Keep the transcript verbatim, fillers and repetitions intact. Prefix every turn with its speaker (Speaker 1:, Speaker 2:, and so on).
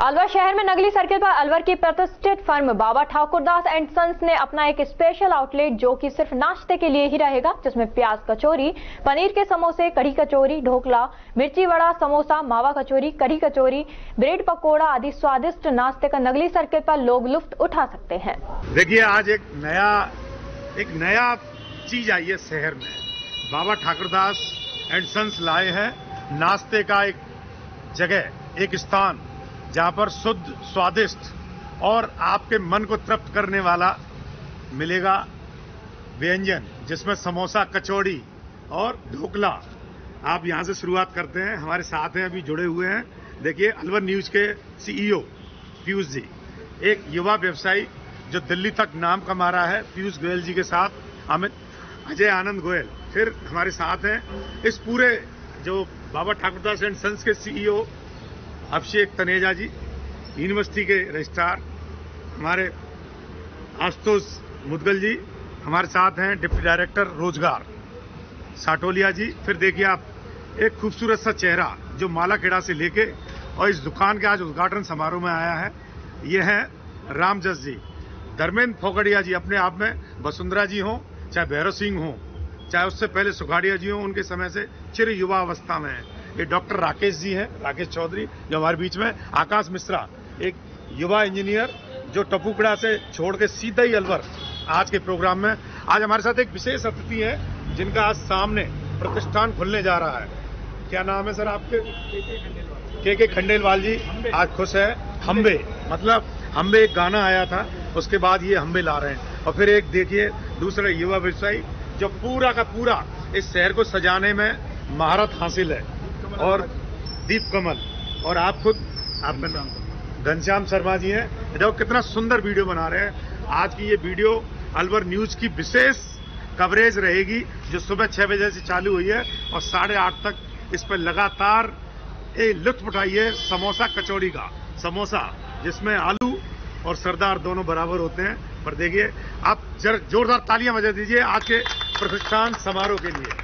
Speaker 1: अलवर शहर में नगली सर्किल पर अलवर की प्रतिष्ठित firm Baba Thakurdas and sons ने अपना एक स्पेशल आउटलेट जो कि सिर्फ नाश्ते के लिए ही रहेगा, जिसमें प्याज कचौरी, पनीर के समोसे, कढ़ी कचौरी, ढोकला, मिर्ची वड़ा, समोसा, मावा कचौरी, कढ़ी कचौरी, ब्रेड पकोड़ा आदि स्वादिष्ट नाश्ते का नगली सर्किल पर लोग लुत्फ उठा सकते हैं।
Speaker 2: देखिए, आज एक नया एक नया चीज आई है शहर में। बाबा ठाकुरदास एंड सन्स लाए हैं नाश्ते का एक जगह, एक स्थान जहां पर शुद्ध, स्वादिष्ट और आपके मन को तृप्त करने वाला मिलेगा व्यंजन, जिसमें समोसा, कचौड़ी और ढोकला। आप यहां से शुरुआत करते हैं। हमारे साथ हैं, अभी जुड़े हुए हैं। देखिए, अलवर न्यूज के सीईओ पीयूष जी, एक युवा व्यवसायी जो दिल्ली तक नाम कमा रहा है, पीयूष गोयल जी के साथ अमित अजय आनंद गोयल फिर हमारे साथ हैं। इस पूरे जो बाबा ठाकुरदास एंड सन्स के सीईओ अभिषेक तनेजा जी, यूनिवर्सिटी के रजिस्ट्रार हमारे आशुतोष मुदगल जी हमारे साथ हैं, डिप्टी डायरेक्टर रोजगार साटोलिया जी। फिर देखिए आप, एक खूबसूरत सा चेहरा जो माला खेड़ा से लेके और इस दुकान के आज उद्घाटन समारोह में आया है, ये है रामजस जी। धर्मेंद्र फोगड़िया जी, अपने आप में वसुंधरा जी हों, चाहे भैरव सिंह हों, चाहे उससे पहले सुखाड़िया जी हों, उनके समय से चिर युवा अवस्था में है। ये डॉक्टर राकेश जी हैं, राकेश चौधरी जो हमारे बीच में। आकाश मिश्रा, एक युवा इंजीनियर जो टपुकड़ा से छोड़ के सीधा ही अलवर आज के प्रोग्राम में। आज हमारे साथ एक विशेष अतिथि है जिनका आज सामने प्रतिष्ठान खुलने जा रहा है। क्या नाम है सर आपके? के के खंडेलवाल जी आज खुश है। हम्बे, मतलब हम्बे एक गाना आया था, उसके बाद ये हम्बे ला रहे हैं। और फिर एक देखिए दूसरा युवा व्यवसायी जो पूरा का पूरा इस शहर को सजाने में महारत हासिल है, और दीप कमल, और आप खुद आपका नाम घनश्याम शर्मा जी हैं। देखो कितना सुंदर वीडियो बना रहे हैं। आज की ये वीडियो अलवर न्यूज की विशेष कवरेज रहेगी, जो सुबह छह बजे से चालू हुई है और साढ़े आठ तक इस पर लगातार एक लुत्फ उठाइए समोसा कचौड़ी का। समोसा जिसमें आलू और सरदार दोनों बराबर होते हैं। पर देखिए, आप जोरदार तालियां बजा दीजिए आज के प्रतिष्ठान समारोह के लिए।